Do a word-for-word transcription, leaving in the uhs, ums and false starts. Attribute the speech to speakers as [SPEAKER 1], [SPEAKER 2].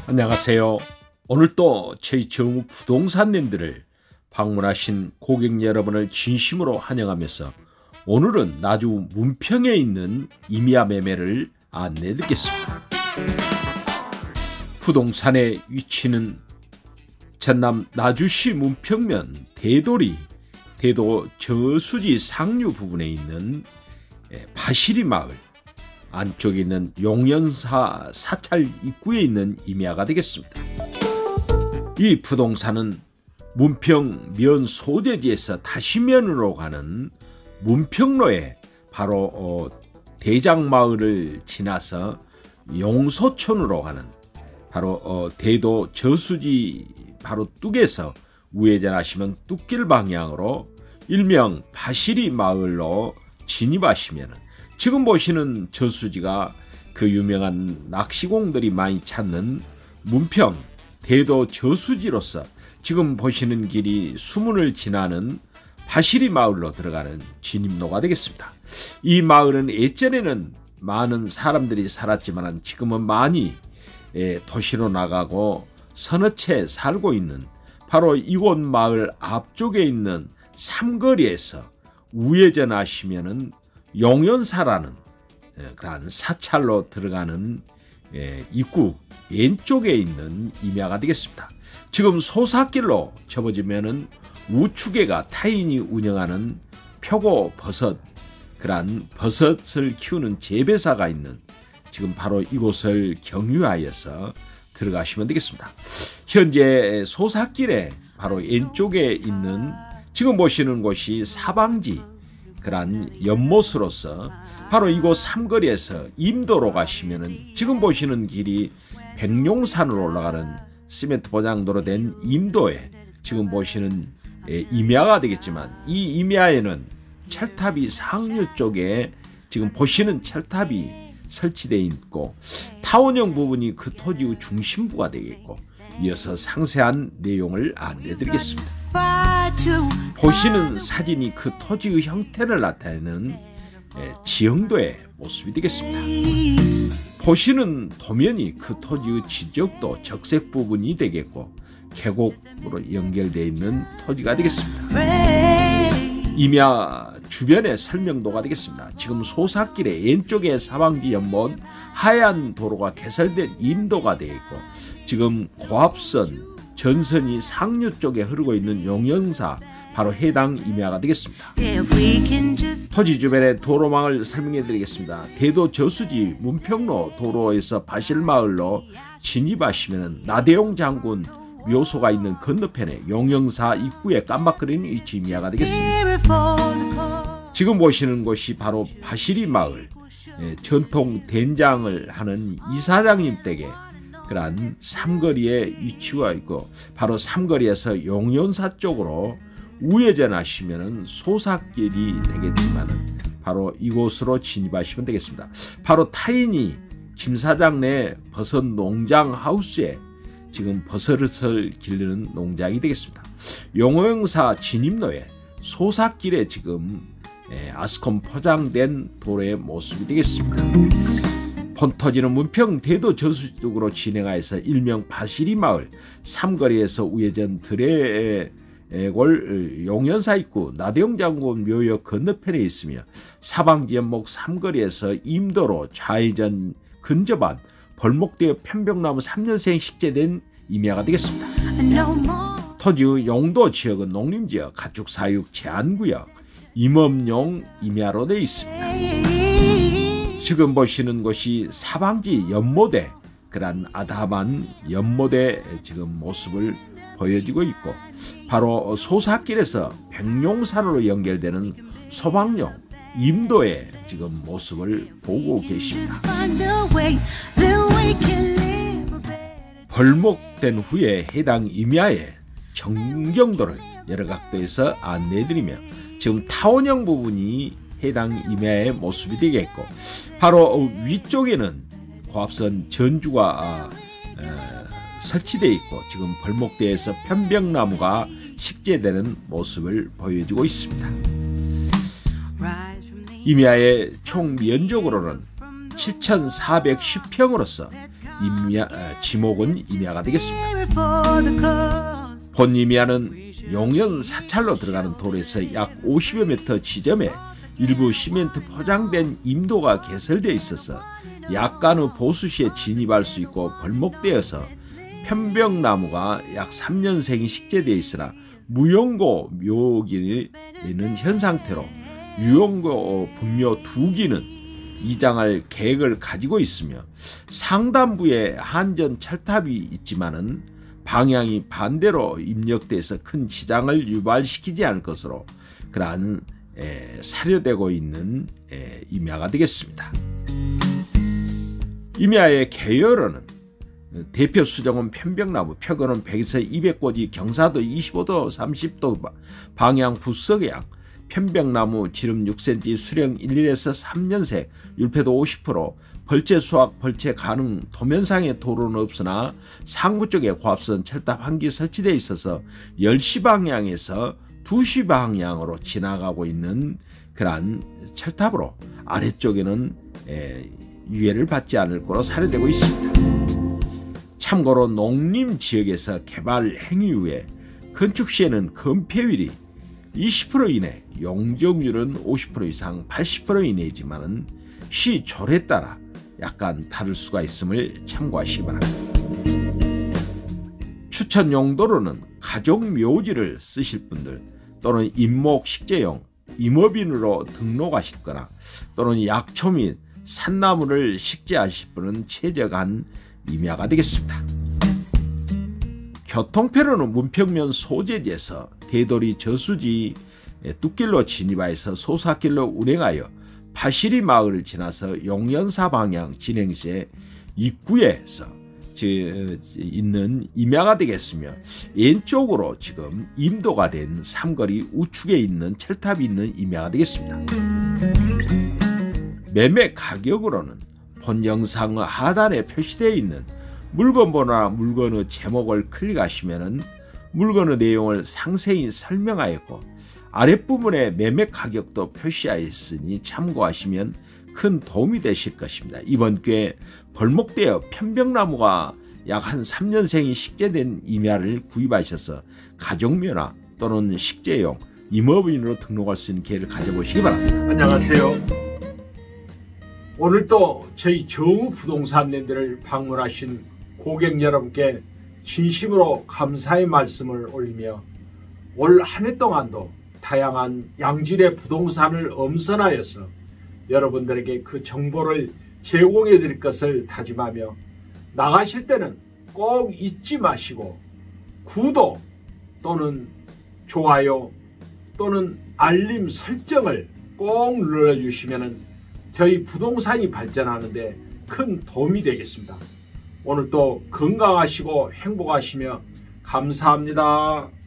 [SPEAKER 1] 안녕하세요. 오늘 또 최정우 부동산랜드를 방문하신 고객 여러분을 진심으로 환영하면서 오늘은 나주 문평에 있는 임야 매매를 안내드리겠습니다. 부동산의 위치는 전남 나주시 문평면 대도리 대도 저수지 상류 부분에 있는 파시리 마을 안쪽에 있는 용연사 사찰 입구에 있는 임야가 되겠습니다. 이 부동산은 문평면 소재지에서 다시면으로 가는 문평로에 바로 어, 대장마을을 지나서 용소촌으로 가는 바로 어, 대도 저수지 바로 뚝에서 우회전하시면 뚝길 방향으로 일명 파시리 마을로 진입하시면 지금 보시는 저수지가 그 유명한 낚시공들이 많이 찾는 문평 대도 저수지로서 지금 보시는 길이 수문을 지나는 파시리 마을로 들어가는 진입로가 되겠습니다. 이 마을은 예전에는 많은 사람들이 살았지만 지금은 많이 도시로 나가고 서너 채 살고 있는 바로 이곳 마을 앞쪽에 있는 삼거리에서 우회전하시면은 용연사라는 그런 사찰로 들어가는 입구 왼쪽에 있는 임야가 되겠습니다. 지금 소사길로 접어지면은 우측에가 타인이 운영하는 표고 버섯 그런 버섯을 키우는 재배사가 있는 지금 바로 이곳을 경유하여서 들어가시면 되겠습니다. 현재 소사길에 바로 왼쪽에 있는 지금 보시는 곳이 사방지 그런 연못으로서 바로 이곳 삼거리에서 임도로 가시면은 지금 보시는 길이 백룡산으로 올라가는 시멘트 포장도로 된 임도에 지금 보시는 임야가 되겠지만 이 임야에는 철탑이 상류 쪽에 지금 보시는 철탑이 설치되어 있고 타원형 부분이 그 토지의 중심부가 되겠고 이어서 상세한 내용을 안내드리겠습니다. 보시는 사진이 그 토지의 형태를 나타내는 지형도의 모습이 되겠습니다. 보시는 도면이 그 토지의 지적도 적색 부분이 되겠고 계곡으로 연결되어 있는 토지가 되겠습니다. 임야 주변의 설명도가 되겠습니다. 지금 소사길의 왼쪽에 사방지 연못 하얀 도로가 개설된 임도가 되어 있고 지금 고압선 전선이 상류 쪽에 흐르고 있는 용연사 바로 해당 임야가 되겠습니다. 토지 주변의 도로망을 설명해 드리겠습니다. 대도 저수지 문평로 도로에서 파실마을로 진입하시면 나대용 장군 묘소가 있는 건너편에 용영사 입구에 깜박거리는 위치 임야가 되겠습니다. 지금 보시는 곳이 바로 파시리 마을 전통 된장을 하는 이사장님 댁에 그런 삼거리에 위치가 있고 바로 삼거리에서 용연사 쪽으로 우회전하시면 소사길이 되겠지만 바로 이곳으로 진입하시면 되겠습니다. 바로 타인이 김 사장 내 버섯 농장 하우스에 지금 버섯을 기르는 농장이 되겠습니다. 용호영사 진입로에 소사길에 지금 아스콘 포장된 도로의 모습이 되겠습니다. 본토지는 문평 대도 저수지 쪽으로 진행하여서 일명 파시리 마을 삼거리에서 우회전 드레골 용연사 입구 나대용 장군 묘역 건너편에 있으며 사방지 연목 삼거리에서 임도로 좌회전 근접한 벌목대의 편백나무 삼 년생 식재된 임야가 되겠습니다. 토지의 용도 지역은 농림지역, 가축사육 제한구역, 임업용 임야로 되어 있습니다. 지금 보시는 곳이 사방지 연못에 그런 아담한 연못의 지금 모습을 보여지고 있고 바로 소사길에서 백룡산으로 연결되는 소방용 임도의 지금 모습을 보고 계십니다. 벌목된 후에 해당 임야의 전경도를 여러 각도에서 안내해드리며 지금 타원형 부분이 해당 임야의 모습이 되겠고 바로 위쪽에는 고압선 전주가 어, 설치되어 있고 지금 벌목대에서 편백나무가 식재되는 모습을 보여주고 있습니다. 임야의 총 면적으로는 칠천사백십 평으로서 임야, 어, 지목은 임야가 되겠습니다. 본 임야는 용연 사찰로 들어가는 도로에서 약 오십여 미터 지점에 일부 시멘트 포장된 임도가 개설되어 있어서 약간의 보수시에 진입할 수 있고 벌목되어서 편백나무가 약 삼 년생이 식재되어 있으나 무용고 묘기는 현 상태로 유용고 분묘 두 기는 이장할 계획을 가지고 있으며 상단부에 한전 철탑이 있지만은 방향이 반대로 입력돼서 큰 지장을 유발시키지 않을 것으로 그러한 에, 사료되고 있는 에, 임야가 되겠습니다. 임야의 계열은 대표 수종은 편백나무, 표고는 백에서 이백 고지, 경사도 이십오 도 삼십 도 방향 부석양, 편백나무 지름 육 센티미터, 수령 일 년에서 삼 년생, 율패도 오십 퍼센트, 벌채 수확, 벌채 가능, 도면상의 도로는 없으나 상부 쪽에 고압선 철탑 한 기 설치되어 있어서 열 시 방향에서 두 시 방향으로 지나가고 있는 그러한 철탑으로 아래쪽에는 에, 유해를 받지 않을 거로 사료되고 있습니다. 참고로 농림지역에서 개발 행위 후에 건축 시에는 건폐율이 이십 퍼센트 이내, 용적률은 오십 퍼센트 이상 팔십 퍼센트 이내이지만 시 조례에 따라 약간 다를 수가 있음을 참고하시기 바랍니다. 추천 용도로는 가족 묘지를 쓰실 분들 또는 임목 식재용, 임업인으로 등록하실 거나 또는 약초 및 산나무를 식재하실 분은 최적한 임야가 되겠습니다. 교통편로는 문평면 소재지에서 대도리 저수지 뚝길로 진입하여서 소사길로 운행하여 파시리 마을을 지나서 용연사 방향 진행 시에 입구에서 있는 임야가 되겠으며 왼쪽으로 지금 임도가 된 삼거리 우측에 있는 철탑이 있는 임야가 되겠습니다. 매매 가격으로는 본 영상 하단에 표시되어 있는 물건번호나 물건의 제목을 클릭하시면 물건의 내용을 상세히 설명하였고 아랫부분에 매매 가격도 표시하였으니 참고하시면 큰 도움이 되실 것입니다. 이번 기회에 벌목되어 편백나무가 약 한 삼 년생이 식재된 임야를 구입하셔서 가족묘나 또는 식재용, 임업인으로 등록할 수 있는 기회를 가져보시기 바랍니다.
[SPEAKER 2] 안녕하세요. 오늘 또 저희 정우 부동산 랜드를 방문하신 고객 여러분께 진심으로 감사의 말씀을 올리며 올 한 해 동안도 다양한 양질의 부동산을 엄선하여서 여러분들에게 그 정보를 제공해 드릴 것을 다짐하며 나가실 때는 꼭 잊지 마시고 구독 또는 좋아요 또는 알림 설정을 꼭 눌러주시면 저희 부동산이 발전하는데 큰 도움이 되겠습니다. 오늘도 건강하시고 행복하시며 감사합니다.